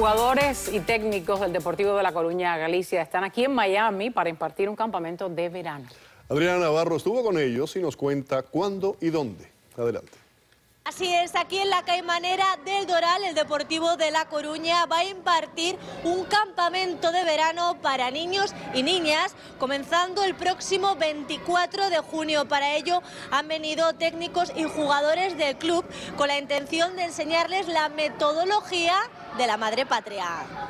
Jugadores y técnicos del Deportivo de La Coruña, Galicia, están aquí en Miami para impartir un campamento de verano. Adriana Navarro estuvo con ellos y nos cuenta cuándo y dónde. Adelante. Así es, aquí en la Caimanera del Doral, el Deportivo de La Coruña va a impartir un campamento de verano para niños y niñas, comenzando el próximo 24 de junio. Para ello han venido técnicos y jugadores del club con la intención de enseñarles la metodología de la madre patria.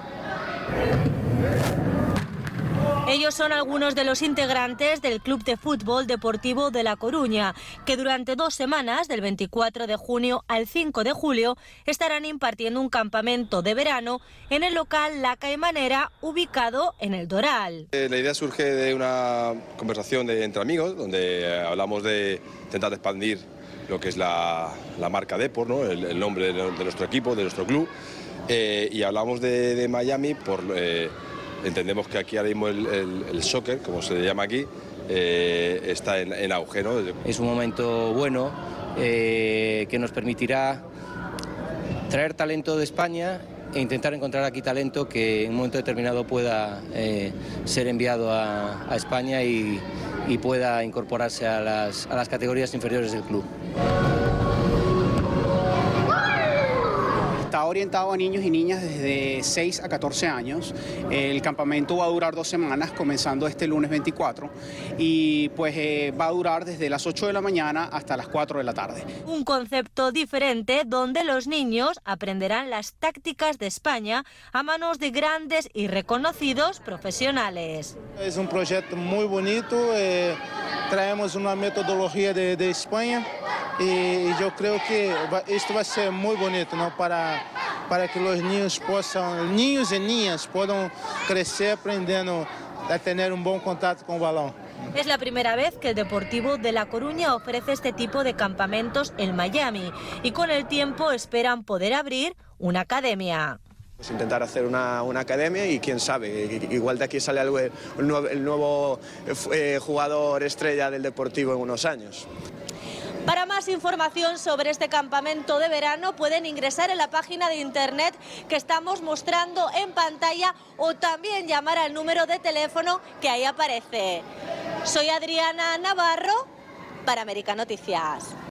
Ellos son algunos de los integrantes del Club de Fútbol Deportivo de La Coruña, que durante 2 semanas, del 24 de junio al 5 de julio, estarán impartiendo un campamento de verano en el local La Caimanera, ubicado en el Doral. La idea surge de una conversación entre amigos, donde hablamos de intentar expandir lo que es la marca Depor, ¿no? el nombre de nuestro equipo, de nuestro club, y hablamos de Miami por... Entendemos que aquí ahora mismo el soccer, como se le llama aquí, está en auge, ¿no? Es un momento bueno que nos permitirá traer talento de España e intentar encontrar aquí talento que en un momento determinado pueda ser enviado a España y pueda incorporarse a las categorías inferiores del club. Está orientado a niños y niñas desde 6 a 14 años. El campamento va a durar 2 semanas, comenzando este lunes 24, y pues va a durar desde las 8 de la mañana hasta las 4 de la tarde. Un concepto diferente donde los niños aprenderán las tácticas de España a manos de grandes y reconocidos profesionales. Es un proyecto muy bonito, traemos una metodología de España y yo creo que esto va a ser muy bonito, ¿no? para que los niños y niñas puedan crecer aprendiendo a tener un buen contacto con el balón. Es la primera vez que el Deportivo de La Coruña ofrece este tipo de campamentos en Miami y con el tiempo esperan poder abrir una academia. Pues intentar hacer una academia y quién sabe, igual de aquí sale algo, el nuevo jugador estrella del Deportivo en unos años. Para más información sobre este campamento de verano pueden ingresar en la página de internet que estamos mostrando en pantalla o también llamar al número de teléfono que ahí aparece. Soy Adriana Navarro para América Noticias.